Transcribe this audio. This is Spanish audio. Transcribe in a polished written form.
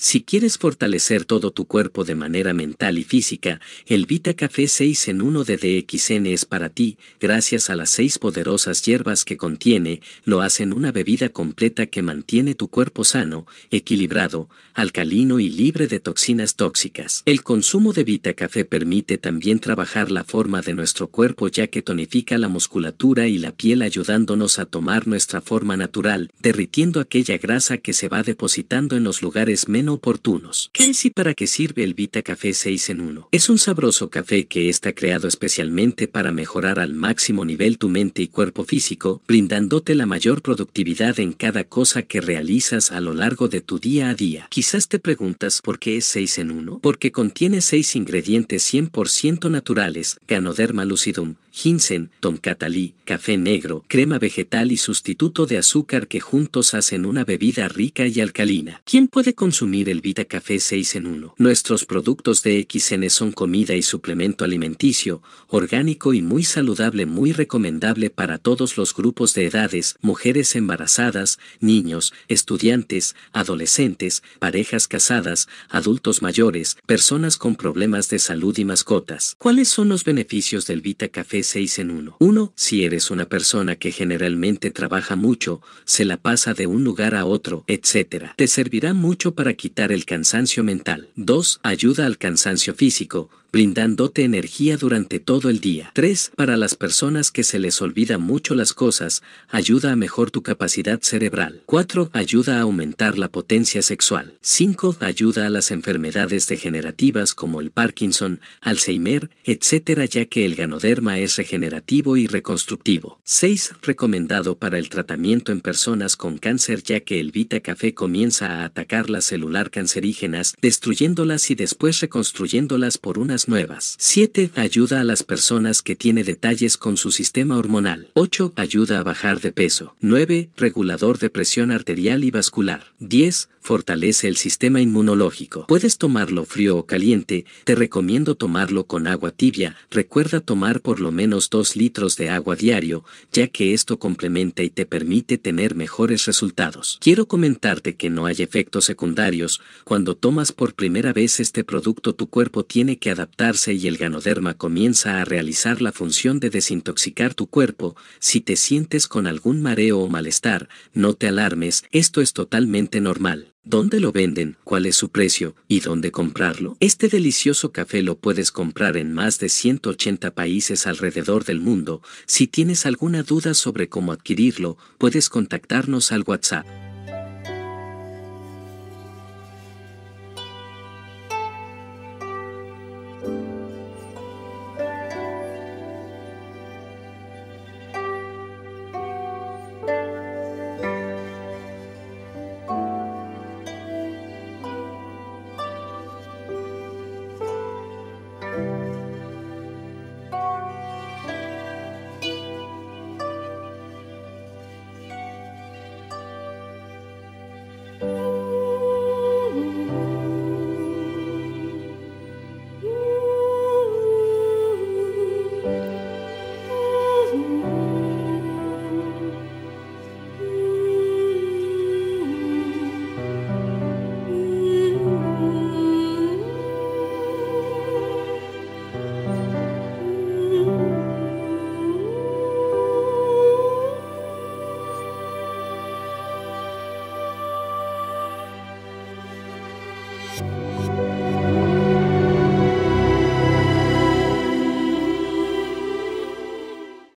Si quieres fortalecer todo tu cuerpo de manera mental y física, el Vita Café 6 en 1 de DXN es para ti. Gracias a las 6 poderosas hierbas que contiene, lo hacen una bebida completa que mantiene tu cuerpo sano, equilibrado, alcalino y libre de toxinas tóxicas. El consumo de Vita Café permite también trabajar la forma de nuestro cuerpo, ya que tonifica la musculatura y la piel, ayudándonos a tomar nuestra forma natural, derritiendo aquella grasa que se va depositando en los lugares menos oportunos. ¿Qué es y para qué sirve el Vita Café 6 en 1? Es un sabroso café que está creado especialmente para mejorar al máximo nivel tu mente y cuerpo físico, brindándote la mayor productividad en cada cosa que realizas a lo largo de tu día a día. Quizás te preguntas por qué es 6 en 1. Porque contiene 6 ingredientes 100% naturales: Ganoderma lucidum, ginseng, tomcatalí, café negro, crema vegetal y sustituto de azúcar, que juntos hacen una bebida rica y alcalina. ¿Quién puede consumir el Vita Café 6 en 1? Nuestros productos de DXN son comida y suplemento alimenticio, orgánico y muy saludable, muy recomendable para todos los grupos de edades: mujeres embarazadas, niños, estudiantes, adolescentes, parejas casadas, adultos mayores, personas con problemas de salud y mascotas. ¿Cuáles son los beneficios del Vita Café 6 en 1? 1. Si eres una persona que generalmente trabaja mucho, se la pasa de un lugar a otro, etc., te servirá mucho para quitar el cansancio mental. 2. Ayuda al cansancio físico, brindándote energía durante todo el día. 3. Para las personas que se les olvida mucho las cosas, ayuda a mejorar tu capacidad cerebral. 4. Ayuda a aumentar la potencia sexual. 5. Ayuda a las enfermedades degenerativas como el Parkinson, Alzheimer, etc., ya que el Ganoderma es regenerativo y reconstructivo. 6. Recomendado para el tratamiento en personas con cáncer, ya que el Vita Café comienza a atacar las células cancerígenas, destruyéndolas y después reconstruyéndolas por unas nuevas. 7. Ayuda a las personas que tienen detalles con su sistema hormonal. 8. Ayuda a bajar de peso. 9. Regulador de presión arterial y vascular. 10. Fortalece el sistema inmunológico. Puedes tomarlo frío o caliente. Te recomiendo tomarlo con agua tibia. Recuerda tomar por lo menos 2 litros de agua diario, ya que esto complementa y te permite tener mejores resultados. Quiero comentarte que no hay efectos secundarios. Cuando tomas por primera vez este producto, tu cuerpo tiene que adaptarse y el Ganoderma comienza a realizar la función de desintoxicar tu cuerpo. Si te sientes con algún mareo o malestar, no te alarmes, esto es totalmente normal. ¿Dónde lo venden? ¿Cuál es su precio? ¿Y dónde comprarlo? Este delicioso café lo puedes comprar en más de 180 países alrededor del mundo. Si tienes alguna duda sobre cómo adquirirlo, puedes contactarnos al WhatsApp.